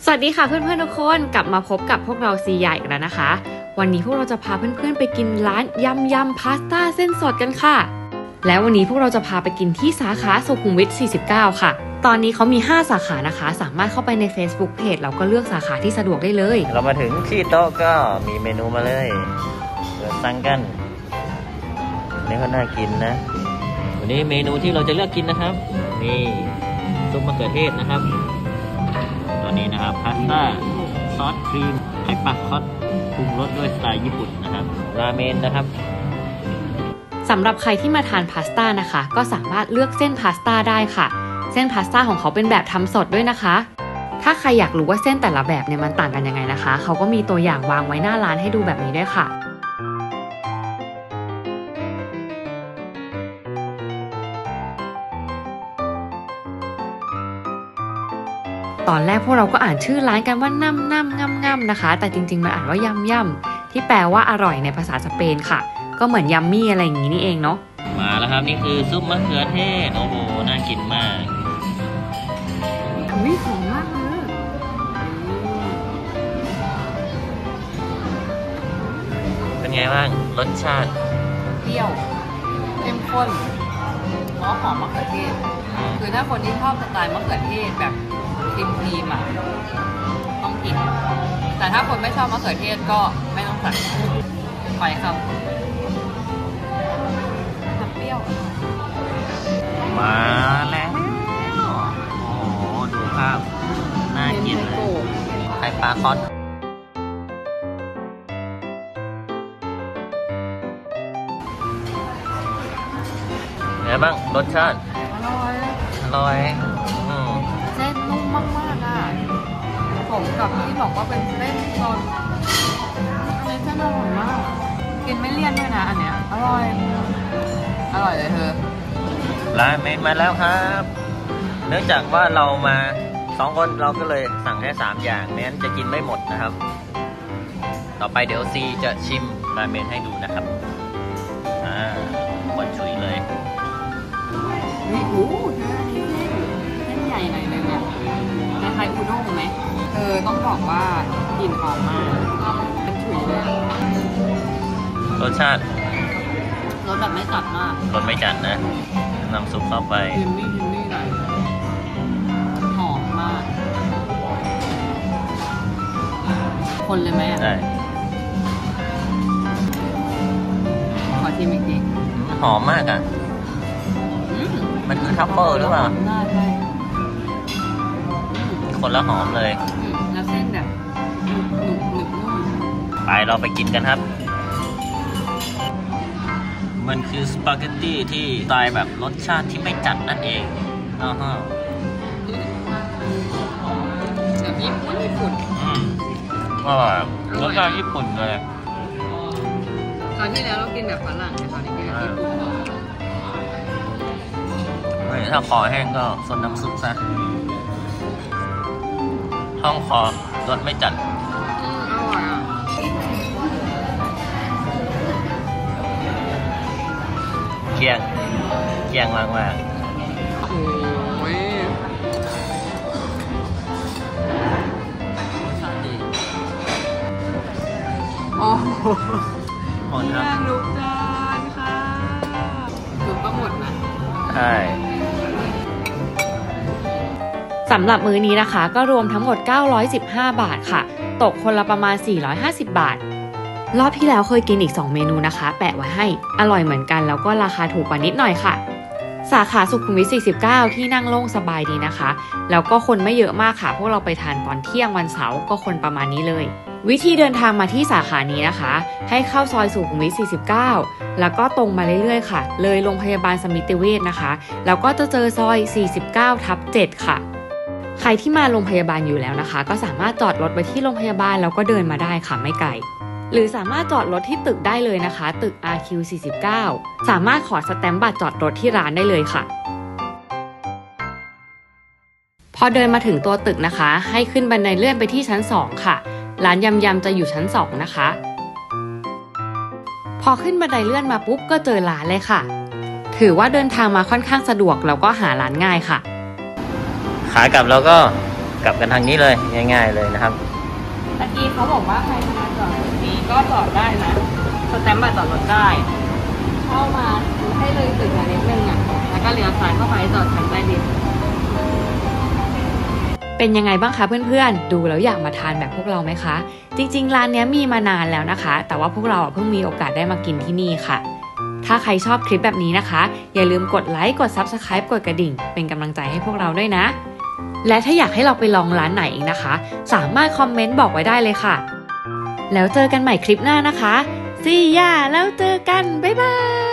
สวัสดีค่ะเพื่อนๆทุกคนกลับมาพบกับพวกเราซีใหญ่กันแล้วนะคะวันนี้พวกเราจะพาเพื่อนๆไปกินร้านยำพาสต้าเส้นสดกันค่ะแล้ววันนี้พวกเราจะพาไปกินที่สาขาสุขุมวิท 49 ค่ะตอนนี้เขามี5 สาขานะคะสามารถเข้าไปใน Facebook Page แล้วก็เลือกสาขาที่สะดวกได้เลยเรามาถึงที่โต๊ะก็มีเมนูมาเลยเปิดสั่งกันนี่ก็น่ากินนะวันนี้เมนูที่เราจะเลือกกินนะครับนี่ซุปมะเขือเทศนะครับตัวนี้นะครับพาสต้าซอสครีมไข่ปลาคอตปรุงรสด้วยสไตล์ญี่ปุ่นนะครับราเมนนะครับสำหรับใครที่มาทานพาสต้านะคะก็สามารถเลือกเส้นพาสต้าได้ค่ะเส้นพาสต้าของเขาเป็นแบบทำสดด้วยนะคะถ้าใครอยากรู้ว่าเส้นแต่ละแบบเนี่ยมันต่างกันยังไงนะคะเขาก็มีตัวอย่างวางไว้หน้าร้านให้ดูแบบนี้ด้วยค่ะตอนแรกพวกเราก็อ่านชื่อร้านกันว่าง่ำนะคะแต่จริงๆมันอ่านว่ายำที่แปลว่าอร่อยในภาษาสเปนค่ะก็เหมือนยัมมี่อะไรอย่างนี้นี่เองเนาะมาแล้วครับนี่คือซุปมะเขือเทศโอ้โหน่ากินมากอุ้ยหอมมากเลยเป็นไงบ้างรสชาติเปรี้ยวเข้มข้นหอมมะเขือเทศคือถ้าคนที่ชอบสไตล์มะเขือเทศแบบครีมอ่ะต้องกินแต่ถ้าคนไม่ชอบมะเขือเทศก็ไม่ต้องสั่งไปครับเปรี้ยวมาแล้วโอ้โหดูภาพน่ากินเลยไข่ปลาคอตไงบ้างรสชาติอร่อยเส้นนุ่มมากๆอ่ะผมกับที่บอกว่าเป็นเส้นสดอันนี้เส้นอร่อยมากกินไม่เลี่ยนด้วยนะอันเนี้ยอร่อยเลยเธอราเมนมาแล้วครับเนื่องจากว่าเรามา2 คนเราก็เลยสั่งแค่3 อย่างไม่งั้นจะกินไม่หมดนะครับต่อไปเดี๋ยวซีจะชิมราเมนให้ดูนะครับหวานฉุยเลยนี่โอ้โหเธออันนี้เส้นใหญ่หน่อยเลยเนี่ยคล้ายๆอุด้งไหมต้องบอกว่ากลิ่นหอมมากเป็นฉุยเลยรสชาติรสแบบไม่จัดมากรสไม่จัดนะน้ำซุปเข้าไปเฮมมี่หน่อยหอมมากคนเลยไหมได้ขอชิมอีกทีหอมมากอ่ะมันคือทัฟเฟิลหรือเปล่าคนละหอมเลยแล้วเส้นแบบหนึบนุ่มไปเราไปกินกันครับมันคือสปาเกตตี้ที่สไตล์แบบรสชาติที่ไม่จัดนั่นเองแบบญี่ปุ่นอร่อยรสชาติญี่ปุ่นเลยตอนที่แล้วเรากินแบบฝรั่งตอนนี้กินแบบญี่ปุ่นถ้าคอแห้งก็ซดน้ำซุปซะห้องคอรสไม่จัดอร่อยอ่ะเคียงมากโอ้ยรสชาติดีโอ้โหหมดครับลูกจานค่ะจุ๊บก็หมดนะใช่สำหรับมื้อนี้นะคะก็รวมทั้งหมด915 บาทค่ะตกคนละประมาณ450 บาทรอบที่แล้วเคยกินอีก2 เมนูนะคะแปะไว้ให้อร่อยเหมือนกันแล้วก็ราคาถูกกว่านิดหน่อยค่ะสาขาสุขุมวิท 49 ที่นั่งโล่งสบายดีนะคะแล้วก็คนไม่เยอะมากค่ะพวกเราไปทานตอนเที่ยงวันเสาร์ก็คนประมาณนี้เลยวิธีเดินทางมาที่สาขานี้นะคะให้เข้าซอยสุขุมวิท 49 แล้วก็ตรงมาเรื่อยๆค่ะเลยโรงพยาบาลสมิติเวชนะคะแล้วก็จะเจอซอย 49/7 ค่ะใครที่มาโรงพยาบาลอยู่แล้วนะคะก็สามารถจอดรถไว้ที่โรงพยาบาลแล้วก็เดินมาได้ค่ะไม่ไกลหรือสามารถจอดรถที่ตึกได้เลยนะคะตึก RQ 49สามารถขอสแตมป์บัตรจอดรถที่ร้านได้เลยค่ะพอเดินมาถึงตัวตึกนะคะให้ขึ้นบันไดเลื่อนไปที่ชั้น2ค่ะร้านยำจะอยู่ชั้น2นะคะพอขึ้นบันไดเลื่อนมาปุ๊บก็เจอร้านเลยค่ะถือว่าเดินทางมาค่อนข้างสะดวกแล้วก็หาร้านง่ายค่ะขากลับเราก็กลับกันทางนี้เลยง่ายๆเลยนะครับตะกี้เขาบอกว่าใครมาจอดตรงนี้ก็จอดได้นะสแตมป์บัตรจอดรถได้ เข้ามาให้เลยตึกมานิดนึงอ่ะแล้วก็เลี้ยวซ้ายเข้าไปจอดชั้นใต้ดินเป็นยังไงบ้างคะเพื่อนๆ ดูแล้วอยากมาทานแบบพวกเราไหมคะ จริงๆร้านนี้มีมานานแล้วนะคะ แต่ว่าพวกเราเพิ่งมีโอกาสได้มากินที่นี่ค่ะ ถ้าใครชอบคลิปแบบนี้นะคะ อย่าลืมกดไลค์กด Subscribe กดกระดิ่งเป็นกำลังใจให้พวกเราด้วยนะ และถ้าอยากให้เราไปลองร้านไหนอีกนะคะ สามารถคอมเมนต์บอกไว้ได้เลยค่ะ แล้วเจอกันใหม่คลิปหน้านะคะSee ya แล้วเจอกันบ๊ายบาย